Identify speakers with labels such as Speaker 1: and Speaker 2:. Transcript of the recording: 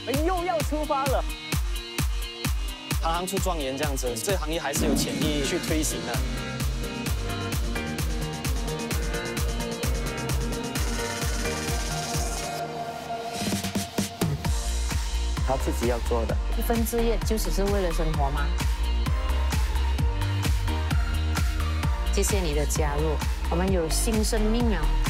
Speaker 1: 又要出发了。
Speaker 2: 行行出状元这样子，这个行业还是有潜力去推行的。
Speaker 1: 他自己要做的
Speaker 3: 一份职业就只是为了生活吗？谢谢你的加入，我们有新生命了。